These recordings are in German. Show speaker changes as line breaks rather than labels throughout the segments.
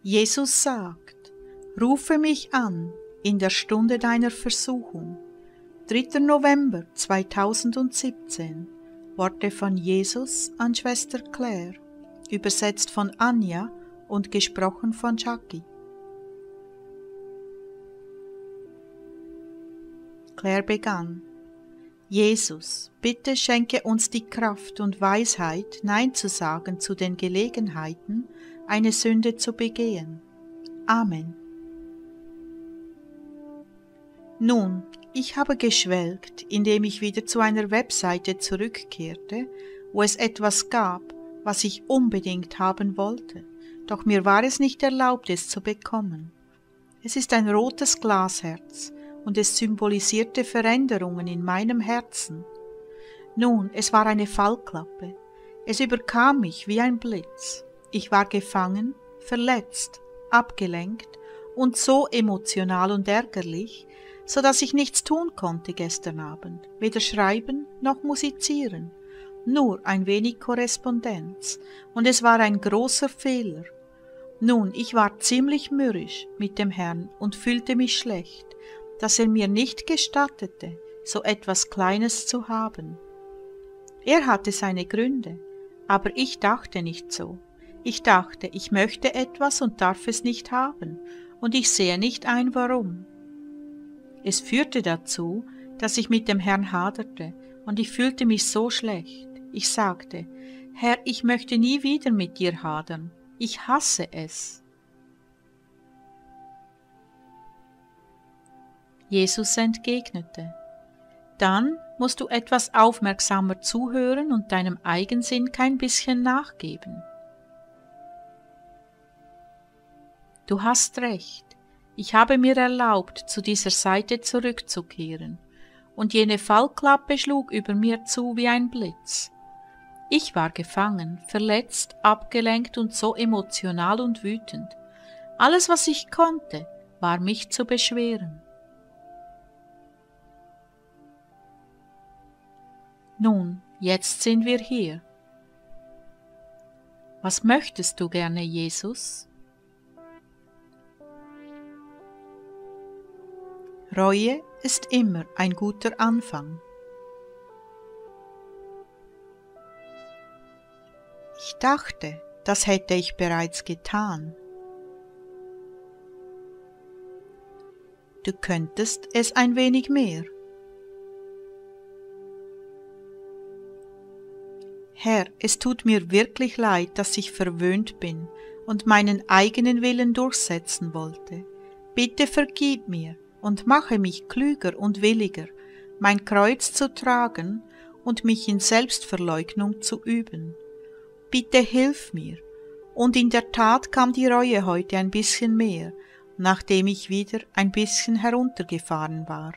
Jesus sagt, rufe mich an in der Stunde deiner Versuchung. 3. November 2017. Worte von Jesus an Schwester Claire, übersetzt von Anja und gesprochen von Jackie. Claire begann: Jesus, bitte schenke uns die Kraft und Weisheit, Nein zu sagen zu den Gelegenheiten, eine Sünde zu begehen. Amen. Nun, ich habe geschwelgt, indem ich wieder zu einer Webseite zurückkehrte, wo es etwas gab, was ich unbedingt haben wollte, doch mir war es nicht erlaubt, es zu bekommen. Es ist ein rotes Glasherz und es symbolisierte Veränderungen in meinem Herzen. Nun, es war eine Fallklappe. Es überkam mich wie ein Blitz. Ich war gefangen, verletzt, abgelenkt und so emotional und ärgerlich, so dass ich nichts tun konnte gestern Abend, weder schreiben noch musizieren, nur ein wenig Korrespondenz, und es war ein großer Fehler. Nun, ich war ziemlich mürrisch mit dem Herrn und fühlte mich schlecht, dass er mir nicht gestattete, so etwas Kleines zu haben. Er hatte seine Gründe, aber ich dachte nicht so. Ich dachte, ich möchte etwas und darf es nicht haben, und ich sehe nicht ein, warum. Es führte dazu, dass ich mit dem Herrn haderte, und ich fühlte mich so schlecht. Ich sagte: Herr, ich möchte nie wieder mit dir hadern. Ich hasse es. Jesus entgegnete: Dann musst du etwas aufmerksamer zuhören und deinem Eigensinn kein bisschen nachgeben. Du hast recht. Ich habe mir erlaubt, zu dieser Seite zurückzukehren, und jene Fallklappe schlug über mir zu wie ein Blitz. Ich war gefangen, verletzt, abgelenkt und so emotional und wütend. Alles, was ich konnte, war mich zu beschweren. Nun, jetzt sind wir hier. Was möchtest du gerne, Jesus? Reue ist immer ein guter Anfang. Ich dachte, das hätte ich bereits getan. Du könntest es ein wenig mehr. Herr, es tut mir wirklich leid, dass ich verwöhnt bin und meinen eigenen Willen durchsetzen wollte. Bitte vergib mir und mache mich klüger und williger, mein Kreuz zu tragen und mich in Selbstverleugnung zu üben. Bitte hilf mir. Und in der Tat kam die Reue heute ein bisschen mehr, nachdem ich wieder ein bisschen heruntergefahren war.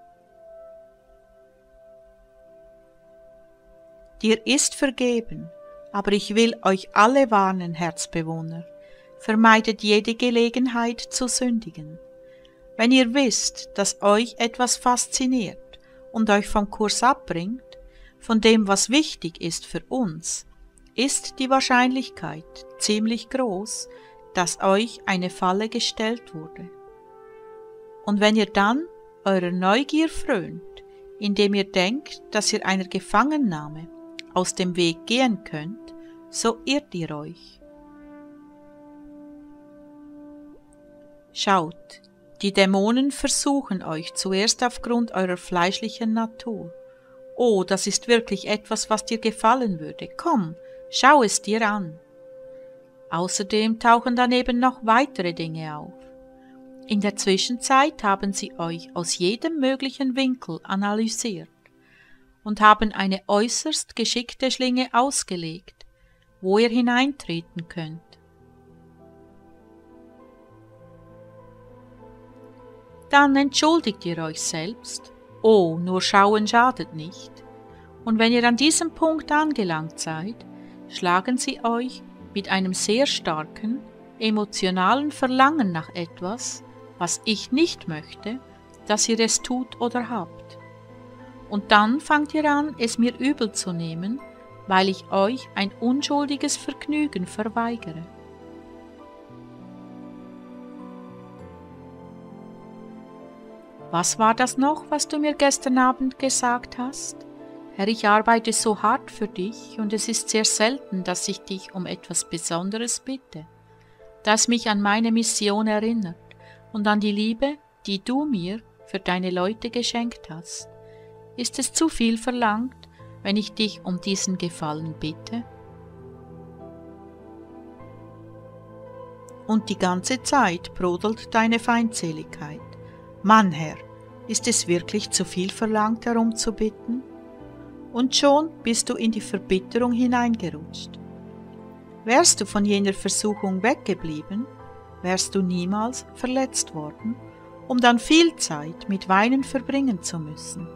Dir ist vergeben, aber ich will euch alle warnen, Herzbewohner, vermeidet jede Gelegenheit zu sündigen. Wenn ihr wisst, dass euch etwas fasziniert und euch vom Kurs abbringt, von dem, was wichtig ist für uns, ist die Wahrscheinlichkeit ziemlich groß, dass euch eine Falle gestellt wurde. Und wenn ihr dann eurer Neugier frönt, indem ihr denkt, dass ihr einer Gefangennahme aus dem Weg gehen könnt, so irrt ihr euch. Schaut, die Dämonen versuchen euch zuerst aufgrund eurer fleischlichen Natur. Oh, das ist wirklich etwas, was dir gefallen würde. Komm, schau es dir an. Außerdem tauchen daneben noch weitere Dinge auf. In der Zwischenzeit haben sie euch aus jedem möglichen Winkel analysiert und haben eine äußerst geschickte Schlinge ausgelegt, wo ihr hineintreten könnt. Dann entschuldigt ihr euch selbst. Oh, nur schauen schadet nicht. Und wenn ihr an diesem Punkt angelangt seid, schlagen sie euch mit einem sehr starken, emotionalen Verlangen nach etwas, was ich nicht möchte, dass ihr es tut oder habt. Und dann fangt ihr an, es mir übel zu nehmen, weil ich euch ein unschuldiges Vergnügen verweigere. Was war das noch, was du mir gestern Abend gesagt hast? Herr, ich arbeite so hart für dich und es ist sehr selten, dass ich dich um etwas Besonderes bitte, das mich an meine Mission erinnert und an die Liebe, die du mir für deine Leute geschenkt hast. Ist es zu viel verlangt, wenn ich dich um diesen Gefallen bitte? Und die ganze Zeit brodelt deine Feindseligkeit. Mann, Herr, ist es wirklich zu viel verlangt, darum zu bitten? Und schon bist du in die Verbitterung hineingerutscht. Wärst du von jener Versuchung weggeblieben, wärst du niemals verletzt worden, um dann viel Zeit mit Weinen verbringen zu müssen.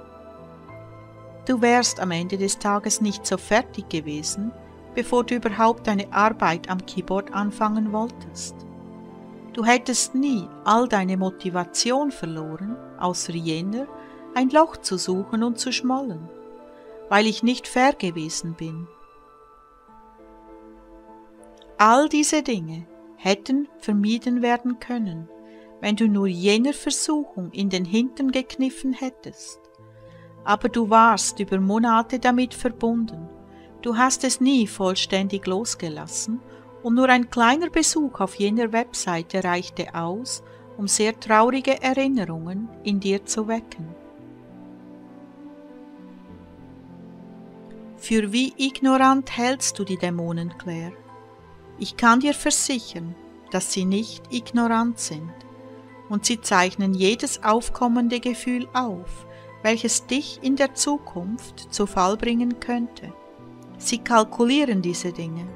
Du wärst am Ende des Tages nicht so fertig gewesen, bevor du überhaupt deine Arbeit am Keyboard anfangen wolltest. Du hättest nie all deine Motivation verloren, außer jener, ein Loch zu suchen und zu schmollen, weil ich nicht fair gewesen bin. All diese Dinge hätten vermieden werden können, wenn du nur jener Versuchung in den Hintern gekniffen hättest. Aber du warst über Monate damit verbunden. Du hast es nie vollständig losgelassen und nur ein kleiner Besuch auf jener Webseite reichte aus, um sehr traurige Erinnerungen in dir zu wecken. Für wie ignorant hältst du die Dämonen, Claire? Ich kann dir versichern, dass sie nicht ignorant sind, und sie zeichnen jedes aufkommende Gefühl auf, welches dich in der Zukunft zu Fall bringen könnte. Sie kalkulieren diese Dinge.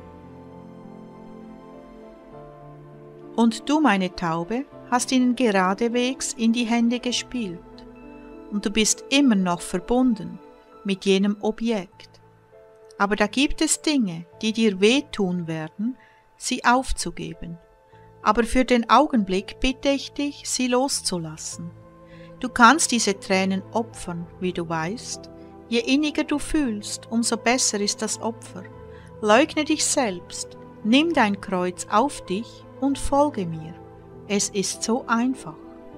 Und du, meine Taube, hast ihnen geradewegs in die Hände gespielt, und du bist immer noch verbunden mit jenem Objekt. Aber da gibt es Dinge, die dir wehtun werden, sie aufzugeben. Aber für den Augenblick bitte ich dich, sie loszulassen. Du kannst diese Tränen opfern, wie du weißt. Je inniger du fühlst, umso besser ist das Opfer. Leugne dich selbst, nimm dein Kreuz auf dich und folge mir. Es ist so einfach.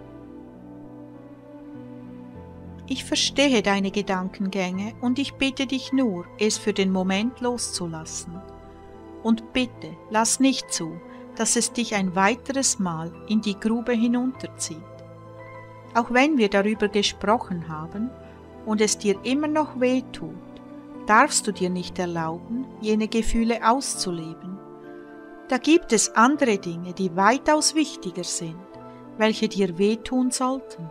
Ich verstehe deine Gedankengänge und ich bitte dich nur, es für den Moment loszulassen. Und bitte, lass nicht zu, dass es dich ein weiteres Mal in die Grube hinunterzieht. Auch wenn wir darüber gesprochen haben und es dir immer noch weh tut, darfst du dir nicht erlauben, jene Gefühle auszuleben. Da gibt es andere Dinge, die weitaus wichtiger sind, welche dir wehtun sollten.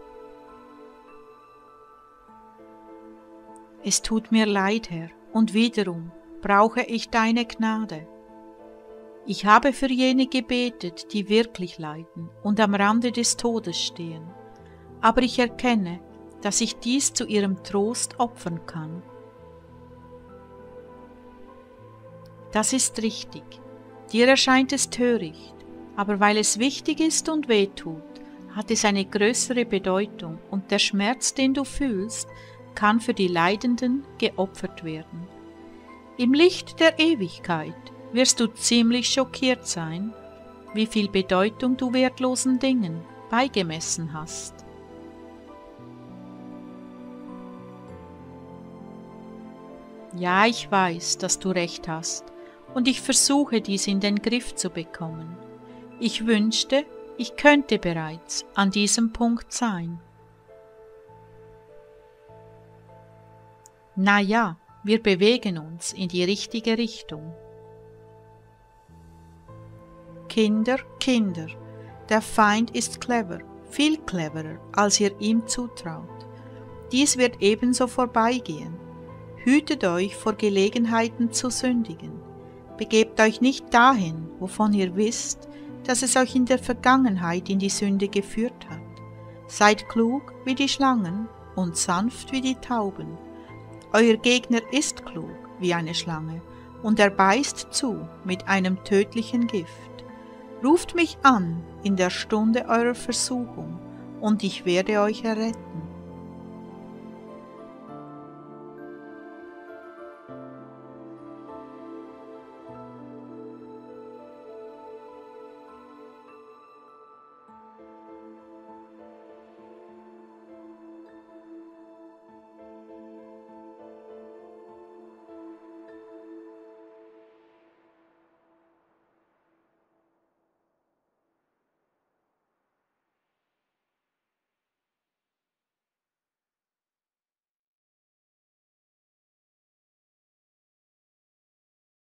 Es tut mir leid, Herr, und wiederum brauche ich deine Gnade. Ich habe für jene gebetet, die wirklich leiden und am Rande des Todes stehen, aber ich erkenne, dass ich dies zu ihrem Trost opfern kann. Das ist richtig. Dir erscheint es töricht, aber weil es wichtig ist und wehtut, hat es eine größere Bedeutung und der Schmerz, den du fühlst, kann für die Leidenden geopfert werden. Im Licht der Ewigkeit wirst du ziemlich schockiert sein, wie viel Bedeutung du wertlosen Dingen beigemessen hast. Ja, ich weiß, dass du recht hast, und ich versuche dies in den Griff zu bekommen. Ich wünschte, ich könnte bereits an diesem Punkt sein. Na ja, wir bewegen uns in die richtige Richtung. Kinder, Kinder, der Feind ist clever, viel cleverer, als ihr ihm zutraut. Dies wird ebenso vorbeigehen. Hütet euch vor Gelegenheiten zu sündigen. Begebt euch nicht dahin, wovon ihr wisst, dass es euch in der Vergangenheit in die Sünde geführt hat. Seid klug wie die Schlangen und sanft wie die Tauben. Euer Gegner ist klug wie eine Schlange und er beißt zu mit einem tödlichen Gift. Ruft mich an in der Stunde eurer Versuchung und ich werde euch erretten.